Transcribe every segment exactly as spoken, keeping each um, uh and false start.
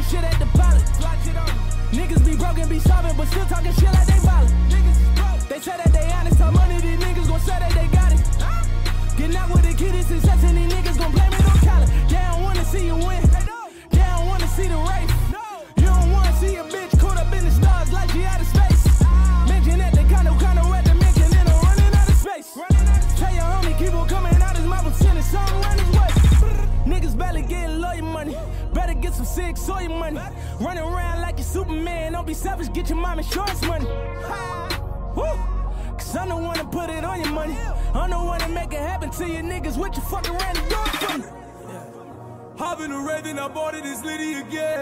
shit at the pilot. Niggas be broken, be starving, but still talking shit like they violent. They say that they honest, how money these niggas gon' say that they got it. Getting out with the kid is success and these niggas gon' blame it on college. They don't wanna see you win. They don't wanna see the race. You don't wanna see a bitch caught up in the stars like she out of space. Mention that they kinda kinda at the mention and I'm running out of space. Tell your homie keep on coming out his mouth and sending something around his way. Niggas barely getting lawyer money. Better get some sick soy money. Running around like you're Superman. Don't be selfish, get your mom insurance money. Woo! Cause I'm the one to put it on your money. I'm the one to make it happen to you niggas. What you fuck around and do it for me? Hop in the Raven, I bought it, it's Liddy again.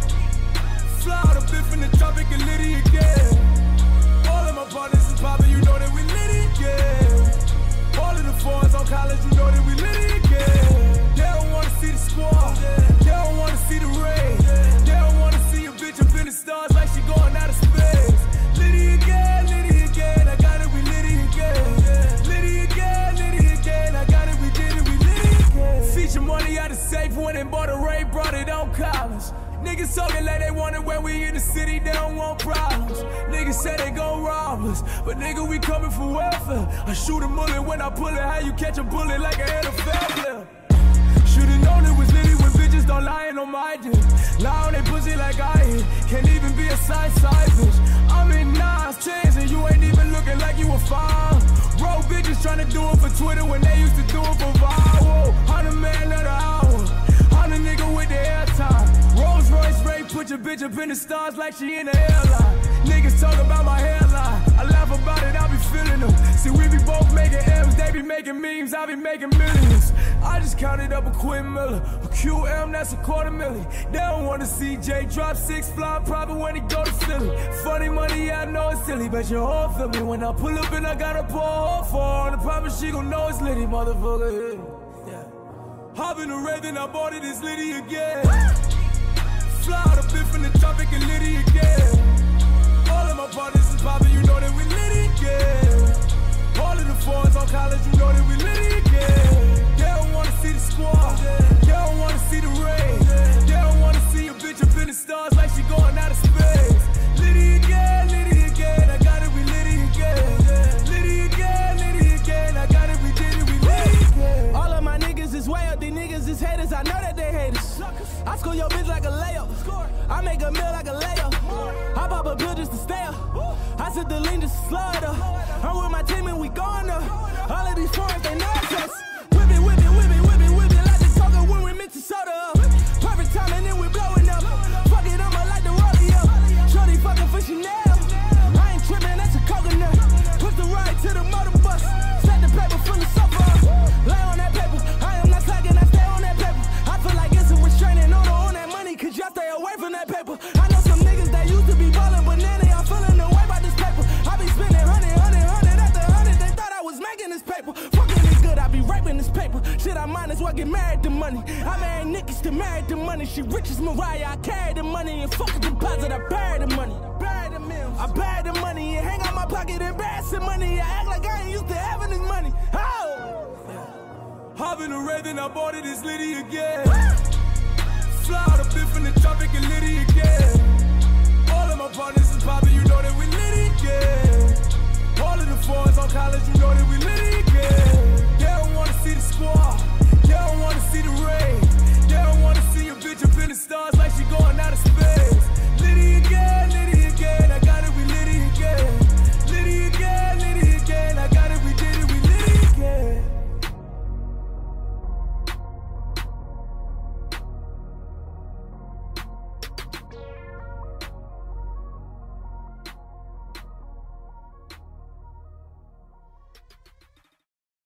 Fly out a bit from the tropic and Liddy again. All of my partners is poppin', you know that we Liddy again. All of the fours on college, you know that we Liddy again. They don't wanna see the squad, they don't wanna see the rain. They don't wanna see a bitch up in the stars like she going out of space. Liddy again, Liddy again, I got it, we Liddy again. Liddy again, Liddy again, I got it, we did it, we Liddy again. Feature money out of safe, went and bought a Ray, brought it on college. Niggas talking like they want it when we in the city, they don't want problems. Niggas say they gon' rob us, but nigga, we coming for welfare. I shoot a bullet when I pull it, how you catch a bullet like an N F L player? Should've known it was Liddy when bitches don't lying on my dick. Lie on they pussy like I hit, can't even be a side side bitch. I'm in Nas, chains, and you ain't even looking like you a fine. Bro, bitches tryna do it for Twitter when they used to do it for viral. I'm the man of the hour, I'm the nigga with the airtime. Rolls Royce Ray, put your bitch up in the stars like she in the airline. Niggas talk about my hairline, I laugh about it, I be feeling them. See, we be both making M's, they be making memes, I be making millions. I just counted up a Quinn Miller, a Q M, that's a quarter million. They don't wanna see Jay drop six, fly private when he go to Philly. Funny money, yeah, I know it's silly, but your whole feel me when I pull up and I got a pour her for. I promise she gon' know it's Liddy, motherfucker. Yeah. Hop in the Raven, I bought it, it's Liddy again. Fly out a bit from the tropic and Liddy again. All of my partners is poppin', you know that we Liddy again. All of the fours on college, you know that we Liddy again. They don't wanna see the squad, they don't wanna see the rain. They don't wanna see a bitch up in the stars like she going out of space. Liddy again, Liddy again, I got it, we Liddy again. Liddy again, Liddy again, I got it, we did it, we Liddy again. All of my niggas is way up, these niggas is haters, I know that they haters. I score your bitch like a layup, I make a meal like a layup. I pop a pill just to stay up, I said the lean just to slow it up. I'm with my team and we going up, all of these foreigns, they know us. Whip it, whip it, whip it, whip it, whip it like the coca when we mix the soda up. Perfect time and then we blowing up, fuck it, I'ma like the rodeo. Shorty fucking for Chanel, I ain't tripping, that's a coconut. Push the ride to the motor bus, set the paper from the sofa. Lay on that paper, I am not slacking, I stay on that paper. I feel like it's a restraining order on that money, cause y'all stay away from that paper. I know some niggas that used to be ballin', but now they all feeling the way about this paper. I be spending hundred, hundred, hundred after hundred, they thought I was making this paper. Fucking it good, I be raping this paper. Shit, I might as well get married to money. I married Nikki, still married to money. She rich as Mariah, I carry the money and fuck a deposit, I bury the money. Bury the mills. I bury the money and hang out my pocket, embarrassing money. I act like I ain't used to having this money. Oh! Hop in the Raven, I bought it, it's Liddy again. Fly out a bit from the tropic and Liddy again. All of my partners is poppin', you know that we Liddy again. All of the fours on college.